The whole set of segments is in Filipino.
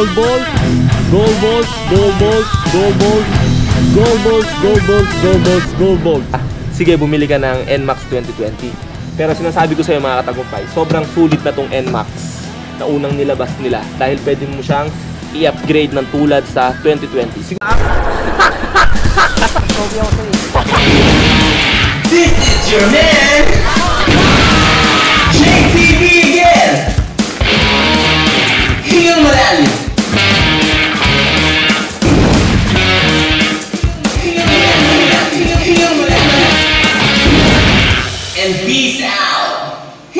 Gold balls, gold balls, gold balls, gold balls, gold balls, gold balls, gold balls, gold balls. Sige, bumili ka ng NMAX 2020. Pero sinasabi ko sa'yo mga katagumpay, sobrang sulit na tong NMAX na unang nilabas nila dahil pwede mo siyang i-upgrade ng tulad sa 2020. This is your man, JTV again! Heal Malalim! Heal Malalim! And peace out!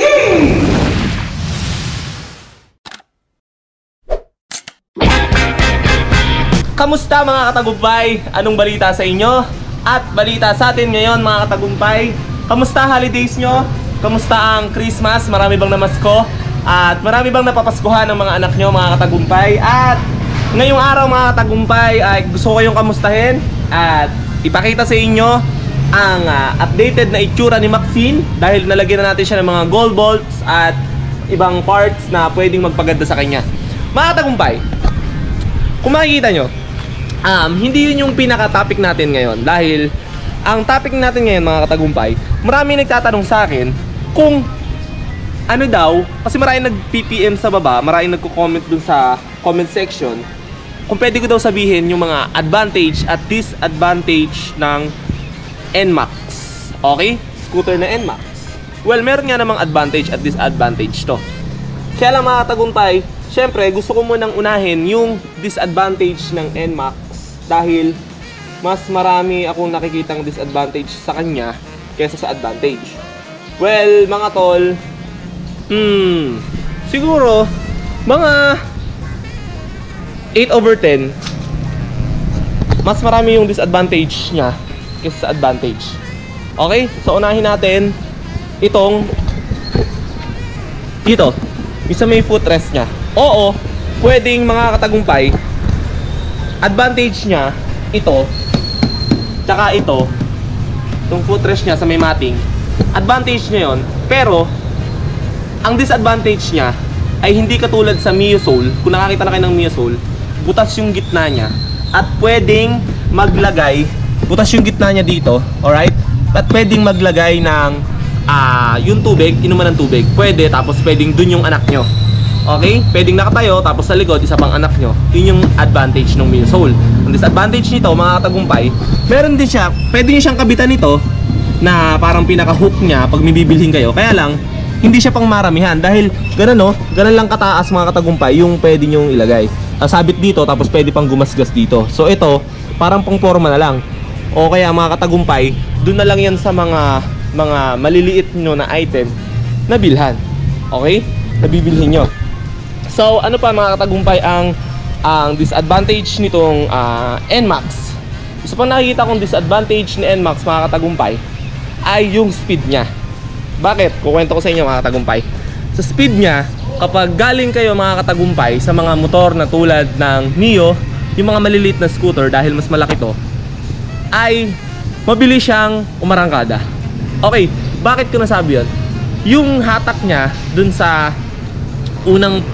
Kamusta mga katagumpay? Anong balita sa inyo? At balita sa atin ngayon mga katagumpay, kamusta holidays nyo? Kamusta ang Christmas? Marami bang namasko? At marami bang napapaskuhan ng mga anak nyo mga katagumpay? At ngayong araw mga katagumpay ay gusto ko kayong kamustahin at ipakita sa inyo ang updated na itsura ni Maxine dahil nalagyan na natin siya ng mga gold bolts at ibang parts na pwedeng magpaganda sa kanya. Mga katagumpay, kung makikita nyo, hindi yun yung pinaka-topic natin ngayon dahil ang topic natin ngayon mga katagumpay, marami nagtatanong sa akin kung ano daw, kasi maraming nag-PPM sa baba, maraming nagko-comment dun sa comment section kung pwede ko daw sabihin yung mga advantage at disadvantage ng NMAX. Okay? Scooter na NMAX. Well, meron nga namang advantage at disadvantage to. Kaya lang mga katagumpay, syempre gusto ko munang unahin yung disadvantage ng NMAX dahil mas marami akong nakikitang disadvantage sa kanya kaysa sa advantage. Well, mga tol, siguro mga 8/10 mas marami yung disadvantage niya kaysa sa advantage. Okay? So unahin natin itong dito, isa may footrest niya. Oo, pwedeng mga katagumpay, advantage niya ito tsaka ito, itong footrest niya sa may matting, advantage niya yun. Pero ang disadvantage niya ay hindi katulad sa Mio Soul. Kung nakakita na kayo ng Mio Soul, butas yung gitna niya at pwedeng maglagay, butas yung gitna niya dito, alright? At pwedeng maglagay ng yung tubig, inuman ng tubig. Pwede, tapos pwedeng dun yung anak nyo. Okay? Pwedeng nakatayo, tapos sa likod, isa pang anak nyo. Yun yung advantage ng Mio Soul. Ang disadvantage nito, mga katagumpay, meron din siya, pwede nyo siyang kabitan nito na parang pinaka-hook niya pag may bibilhin kayo. Kaya lang, hindi siya pang maramihan. Dahil ganun no, ganun lang kataas mga katagumpay yung pwede nyo ilagay. Sabit dito, tapos pwede pang gumasgas dito. So ito, parang pang forma na lang. O kaya mga katagumpay, dun na lang yan sa mga maliliit nyo na item na bilhan. Okay? Nabibilhin nyo. So ano pa mga katagumpay ang disadvantage nitong NMAX? Isa pang nakikita kong disadvantage ni NMAX mga katagumpay ay yung speed niya. Bakit? Kukwento ko sa inyo mga katagumpay. Sa speed niya, kapag galing kayo mga katagumpay sa mga motor na tulad ng Mio, yung mga maliliit na scooter dahil mas malaki to, ay mabilis siyang umarangkada. Okay, bakit ko nasabi yun? Yung hatak niya dun sa unang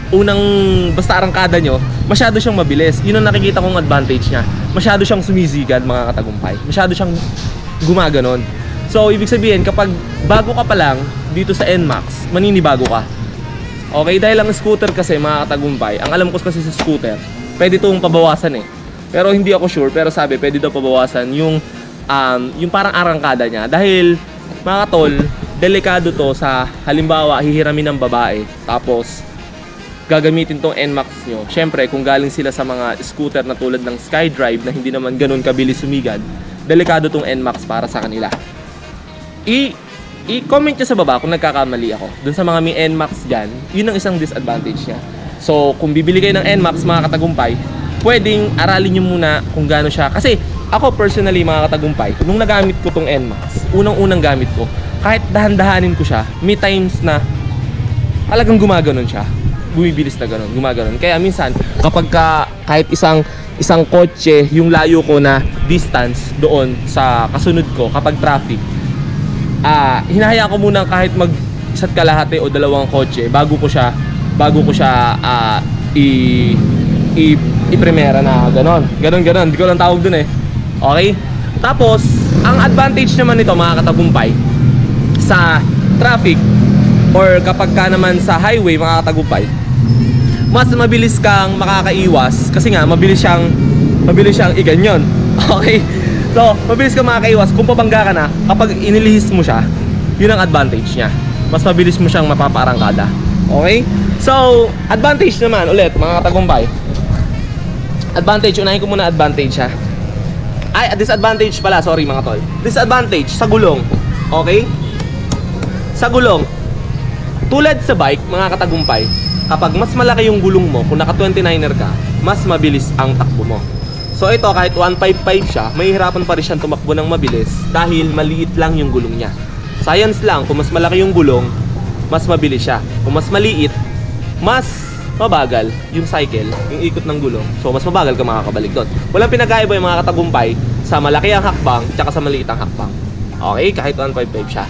basta arangkada nyo, masyado siyang mabilis. Yun ang nakikita kong advantage niya. Masyado siyang sumisigad mga katagumpay. Masyado siyang gumaganon. So ibig sabihin, kapag bago ka pa lang dito sa NMAX, maninibago ka. Okay, dahil ang scooter kasi mga katagumpay, ang alam ko kasi sa scooter, pwede itong pabawasan eh. Pero hindi ako sure, pero sabi pwede daw pabawasan yung parang arangkada niya. Dahil mga tol, delikado to sa halimbawa hihiramin ng babae, tapos gagamitin tong NMAX nyo. Syempre kung galing sila sa mga scooter na tulad ng SkyDrive na hindi naman ganun kabilis sumigad, delikado tong NMAX para sa kanila. I-comment nyo sa baba kung nagkakamali ako. Dun sa mga may NMAX dyan, yun ang isang disadvantage niya. So kung bibili kayo ng NMAX mga katagumpay, pwedeng aralin nyo muna kung gaano siya. Kasi ako personally mga katagumpay, nung nagamit ko tong NMAX, unang gamit ko, kahit dahan-dahanin ko siya, may times na talagang gumaganon siya. Bumibilis na ganun, gumaganon. Kaya minsan, kapag kahit isang kotse, yung layo ko na distance doon sa kasunod ko, kapag traffic, hinahaya ko muna kahit mag isa't kalahati o dalawang kotse bago ko siya i-primera na ganon. Ganon. Di ko lang tawag dun eh. Okay? Tapos, ang advantage naman nito mga katagumpay sa traffic or kapag ka naman sa highway mga katagumpay, mas mabilis kang makakaiwas kasi nga mabilis siyang iganyon. Okay? So, mabilis kang makakaiwas kung pabangga ka na kapag inilihis mo siya, yun ang advantage niya. Mas mabilis mo siyang mapaparangkada. Okay? So, advantage naman ulit mga katagumpay. Advantage, unahin ko muna advantage ha. Ay, disadvantage pala, sorry mga tol. Disadvantage sa gulong. Okay? Sa gulong. Tulad sa bike, mga katagumpay, kapag mas malaki yung gulong mo, kung naka 29er ka, mas mabilis ang takbo mo. So ito, kahit 155 siya, mahihirapan pa rin siyang tumakbo ng mabilis dahil maliit lang yung gulong niya. Science lang, kung mas malaki yung gulong, mas mabilis siya. Kung mas maliit, mas mabagal yung cycle, yung ikot ng gulong. So mas mabagal ka makakabalik doon. Walang pinagkaiba yung mga katagumpay sa malaki ang hakbang tsaka sa maliit ang hakbang. Okay, kahit 155 siya.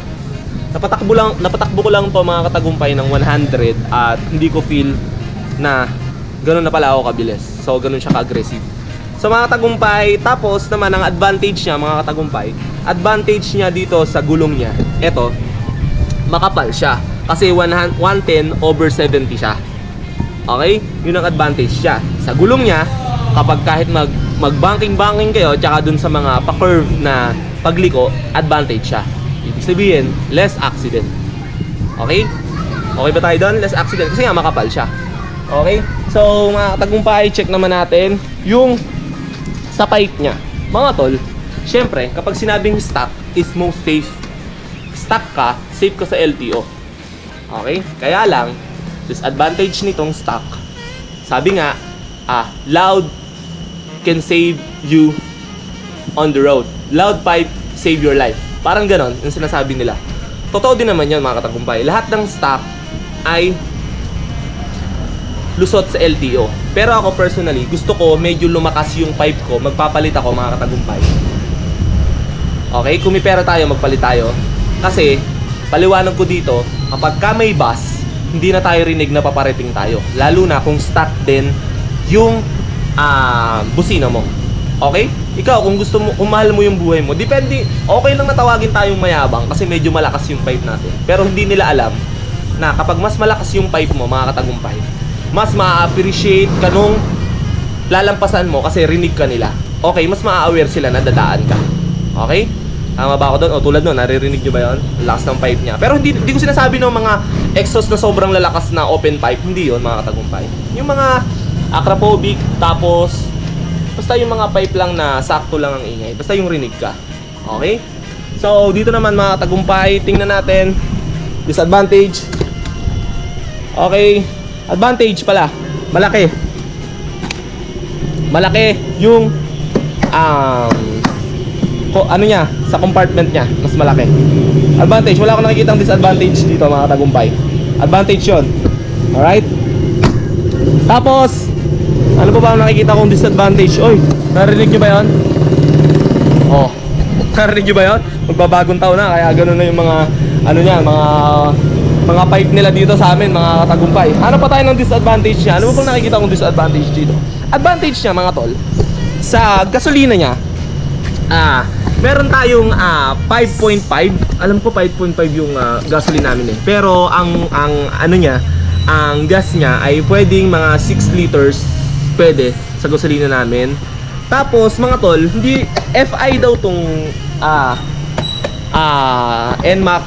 Napatakbo ko lang to mga katagumpay ng 100 at hindi ko feel na ganun na pala ako kabilis. So ganun siya ka-aggressive. So mga katagumpay, tapos naman ang advantage niya mga katagumpay, advantage niya dito sa gulong niya, eto, makapal siya. Kasi 110/70 siya. Okay? Yun ang advantage siya. Sa gulong niya, kapag kahit mag-banking kayo, tsaka dun sa mga pa-curve na pagliko, advantage siya. Ibig sabihin, less accident. Okay? Okay ba tayo doon? Less accident. Kasi nga makapal siya. Okay? So, mga katagumpay, check naman natin yung sa pipe niya. Mga tol, syempre, kapag sinabing stock is most safe, stock ka, safe ka sa LTO. Okay? Kaya lang, disadvantage nitong stock, sabi nga, loud can save you on the road. Loud pipe save your life. Parang ganon yung sinasabi nila. Totoo din naman yun mga katagumpay. Lahat ng stock ay lusot sa LTO. Pero ako personally, gusto ko medyo lumakas yung pipe ko. Magpapalit ako mga katagumpay. Okay? Kung may pera tayo, magpalit tayo. Kasi, paliwanag ko dito, kapag ka may bus, hindi na tayo rinig na paparating tayo. Lalo na kung stock din yung busina mo. Okay? Ikaw, kung gusto mo, kung mahal mo yung buhay mo, depende, okay lang natawagin tayong mayabang kasi medyo malakas yung pipe natin. Pero hindi nila alam na kapag mas malakas yung pipe mo, mga katagumpay, mas ma-appreciate ka nung lalampasan mo kasi rinig ka nila. Okay, mas ma-aware sila na dadaan ka. Okay? Tama ba ako doon? O tulad nun, naririnig nyo ba yun? Lakas ng pipe niya. Pero hindi ko sinasabi ng mga exhaust na sobrang lalakas na open pipe. Hindi yun mga katagumpay. Yung mga acrophobic, tapos basta yung mga pipe lang na sakto lang ang ingay. Basta yung rinig ka. Okay? So dito naman mga katagumpay, tingnan natin. Disadvantage. Okay. Advantage pala. Malaki. Malaki yung ano niya, sa compartment niya, mas malaki. Advantage, wala akong nakikitang disadvantage dito mga katagumpay. Advantage yun. Alright? Tapos, ano pa ba ang nakikita kong disadvantage? Oy, narinig nyo ba yun? Oh, narinig nyo ba yun? Magbabagong taon na, kaya ganoon na yung mga, ano niya, mga pipe nila dito sa amin, mga katagumpay. Ano pa tayo ng disadvantage niya? Ano pa bang nakikita kong disadvantage dito? Advantage niya mga tol, sa gasolina niya, meron tayong 5.5. Alam ko 5.5 yung gasoline namin eh. Pero ang ano niya, ang gas niya ay pwedeng mga 6 liters pwede sa gasolina namin. Tapos mga tol, hindi FI daw tong NMAX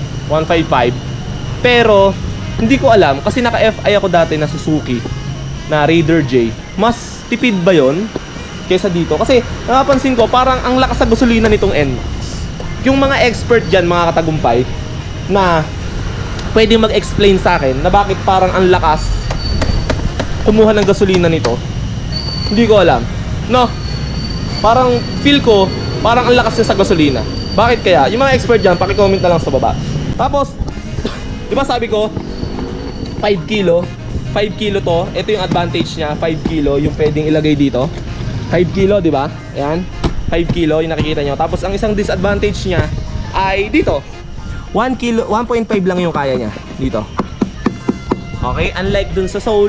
155. Pero hindi ko alam kasi naka-FI ako dati na Suzuki na Raider J. Mas tipid ba 'yon kaysa dito? Kasi napapansin ko parang ang lakas sa gasolina nitong NMAX. Yung mga expert dyan, mga katagumpay, na pwede mag-explain sa akin na bakit parang ang lakas kumuha ng gasolina nito, hindi ko alam. No? Parang feel ko parang ang lakas niya sa gasolina. Bakit kaya? Yung mga expert dyan, paki-comment na lang sa baba. Tapos di ba sabi ko 5 kilo to. Ito yung advantage niya, 5 kilo yung pwedeng ilagay dito. 5 kilo, di ba? Ayan, 5 kilo yung nakikita nyo. Tapos ang isang disadvantage niya ay dito. 1 kilo, 1.5 lang yung kaya niya dito. Okay, unlike dun sa Soul,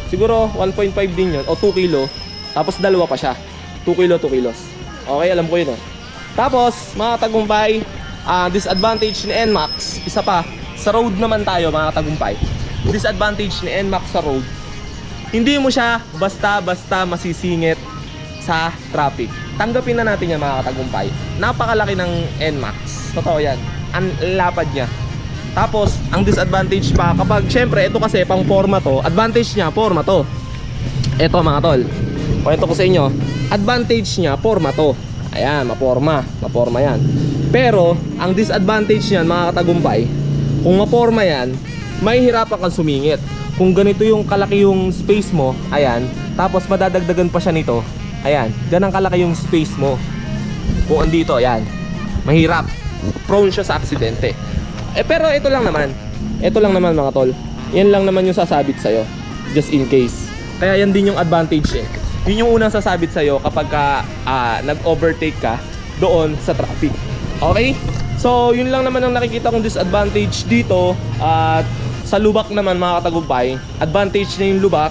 Siguro 1.5 din yun, o 2 kilo. Tapos dalawa pa siya. 2 kilo, 2 kilos. Okay, alam ko yun eh. Tapos, mga katagumpay, disadvantage ni NMAX, isa pa, sa road naman tayo mga katagumpay. Disadvantage ni NMAX sa road, hindi mo siya basta-basta masisingit sa traffic. Tanggapin na natin yan mga katagumpay. Napakalaki ng NMAX. Totoo yan. Ang lapad niya. Tapos, ang disadvantage pa, kapag, syempre, ito kasi pang forma to, advantage niya, forma to. Ito mga tol, kwento ko sa inyo, advantage niya, forma to. Ayan, maporma yan. Pero, ang disadvantage niyan mga katagumpay, kung maporma yan, may hirapan kang sumingit. Kung ganito yung kalaki yung space mo, ayan, tapos madadagdagan pa siya nito, ayan, ganang kalaki yung space mo. Kung andito, ayan, mahirap. Prone siya sa aksidente. Pero ito lang naman mga tol. Yan lang naman yung sasabit sa'yo, just in case. Kaya yan din yung advantage eh. Yun yung unang sasabit sa'yo kapag nag-overtake ka doon sa traffic. Okay? So, yun lang naman ang nakikita kong disadvantage dito. At sa lubak naman mga katagumpay, advantage na yung lubak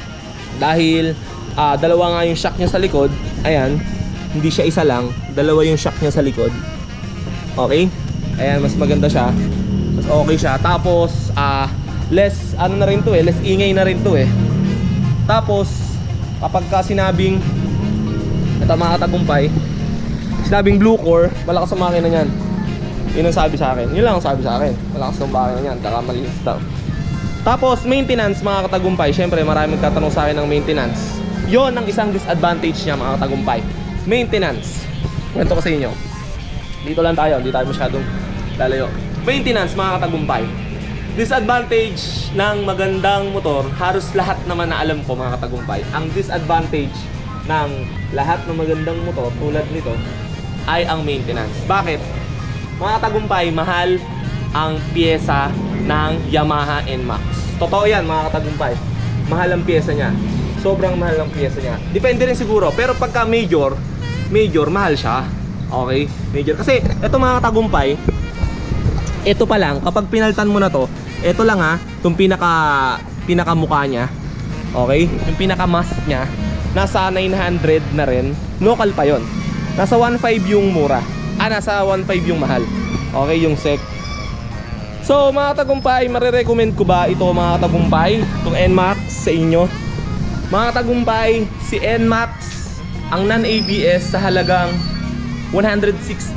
dahil dalawa nga yung shock niya sa likod. Ayan, hindi siya isa lang, dalawa yung shock niya sa likod. Okay? Ayan, mas maganda siya, mas okay siya. Tapos less ano na rin to eh, less ingay na rin to eh. Tapos kapag ka sinabing, ito mga katagumpay, sinabing blue core, malakas ang makina niyan. Yun ang sabi sa akin. Yun lang ang sabi sa akin. Malakas ng makina niyan, taka malinis daw. Tapos maintenance mga katagumpay, syempre maraming tatanong sa akin ng maintenance. Yon ang isang disadvantage niya mga katagumpay. Maintenance. Kwento ko sa inyo. Dito lang tayo, hindi tayo masyadong lalayo. Maintenance mga katagumpay. Disadvantage ng magandang motor, halos lahat naman na alam ko mga katagumpay. Ang disadvantage ng lahat ng magandang motor tulad nito ay ang maintenance. Bakit? Mga katagumpay, mahal ang pyesa ng Yamaha NMAX. Totoo yan mga katagumpay. Mahal ang pyesa niya. Sobrang mahal ang pyesa niya. Depende rin siguro. Pero pagka major, mahal siya. Okay? Major. Kasi ito mga katagumpay, ito pa lang, kapag pinaltan mo na to, ito lang ha, itong pinaka mukha niya. Okay? Yung pinaka mask niya, nasa 900 na rin. Local pa yon. Nasa 1.5 yung mura. Nasa 1.5 yung mahal. Okay, yung sec. So mga katagumpay, marirecommend ko ba ito mga katagumpay, itong NMAX sa inyo? Mga katagumpay, si NMAX ang non-ABS sa halagang 106,000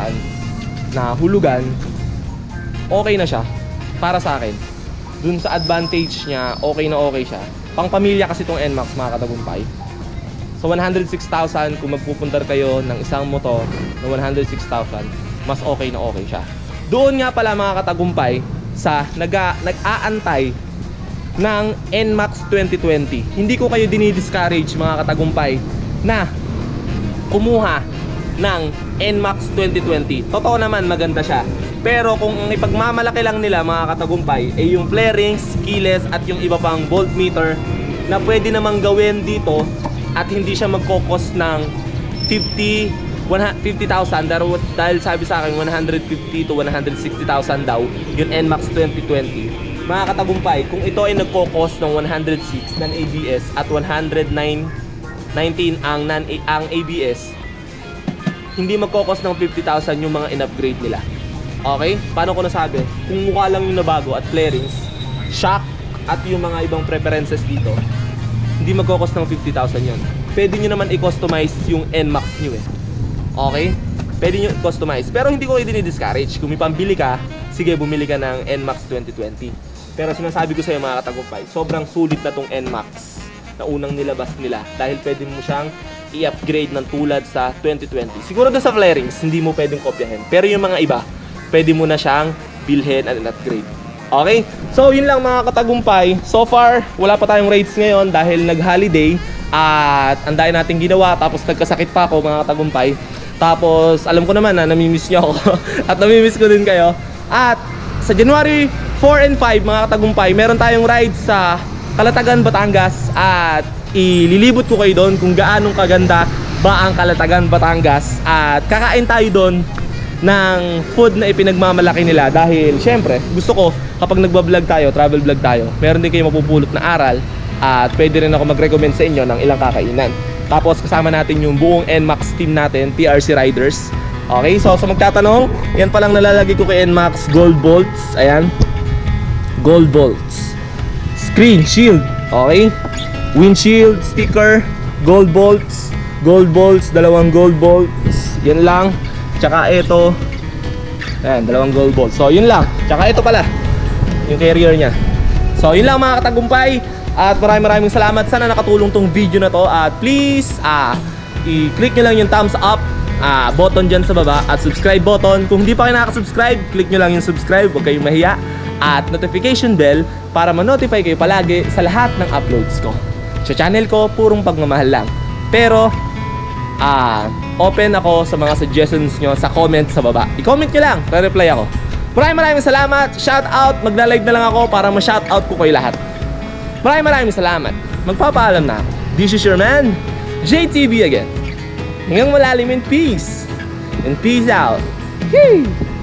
na hulugan, okay na siya para sa akin. Dun sa advantage niya, okay na okay siya. Pang pamilya kasi itong NMAX mga katagumpay. So 106,000 kung magpupuntar kayo ng isang motor na 106,000, mas okay na okay siya. Doon nga pala mga katagumpay sa nag-aantay ng NMAX 2020. Hindi ko kayo dinidiscourage mga katagumpay na kumuha ng NMAX 2020. Totoo naman maganda siya. Pero kung ang ipagmamalaki lang nila mga katagumpay ay yung flarings, keyless at yung iba pang voltmeter na pwede namang gawin dito at hindi siya magkokos ng 50,000 dahil sabi sa akin 150 to 160,000 daw yung NMAX 2020. Mga katagumpay, kung ito ay nagkokos ng 106 ng ABS at 119 ang ABS, hindi magkokos ng 50,000 yung mga in-upgrade nila. Okay? Paano ko nasabi? Kung mukha lang yung nabago at flarings, shock at yung mga ibang preferences dito, hindi magkokos ng 50,000 yun. Pwede nyo naman i-customize yung NMAX nyo eh. Okay? Pwede nyo i-customize. Pero hindi ko kayo dinidiscourage. Kung may pambili ka, sige bumili ka ng NMAX 2020. Pero sinasabi ko sa'yo mga katagumpay, sobrang sulit na tong NMAX na unang nilabas nila. Dahil pwede mo siyang i-upgrade ng tulad sa 2020. Siguro doon sa flarings, hindi mo pwedeng kopyahin. Pero yung mga iba, pwede mo na siyang bilhin at upgrade. Okay? So yun lang mga katagumpay. So far, wala pa tayong rides ngayon dahil nag-holiday. At ang dahil natin ginawa. Tapos nagkasakit pa ako mga katagumpay. Tapos alam ko naman na namimiss nyo ako. At namimiss ko din kayo. At sa January 4 and 5 mga katagumpay, meron tayong rides sa Calatagan, Batangas. At ililibot ko kayo doon kung gaanong kaganda ba ang Calatagan, Batangas. At kakain tayo doon ng food na ipinagmamalaki nila dahil syempre gusto ko kapag nagbablog tayo, travel vlog tayo, meron din kayo mapupulot na aral At pwede rin ako mag-recommend sa inyo ng ilang kakainan. Tapos kasama natin yung buong NMAX team natin, TRC Riders. Okay, so sa magtatanong, yan palang nalalagay ko kay NMAX gold bolts. Ayan, gold bolts. Screen shield, okay. Windshield sticker, gold bolts, dalawang gold bolts. Yan lang. Tsaka ito, ayan, dalawang gold bolts. So yun lang. Tsaka ito pala, yung carrier nya. So yun lang mga katagumpay. At maraming salamat. Sana nakatulong tong video na to. At please, i-click nyo lang yung thumbs up button dyan sa baba. At subscribe button. Kung hindi pa kayo nakaka-subscribe, click nyo lang yung subscribe. Huwag kayong mahiya. At notification bell para ma-notify kayo palagi sa lahat ng uploads ko. Sa channel ko, purong pagmamahal lang. Pero open ako sa mga suggestions nyo sa comment sa baba. I-comment nyo lang, re-reply ako. Maraming salamat. Shout out, magla-live na lang ako para ma-shout out ko kayo lahat. Maraming salamat. Magpapaalam na ako. This is your man, JTV again. Hanggang malalim in peace. And peace out. Yay!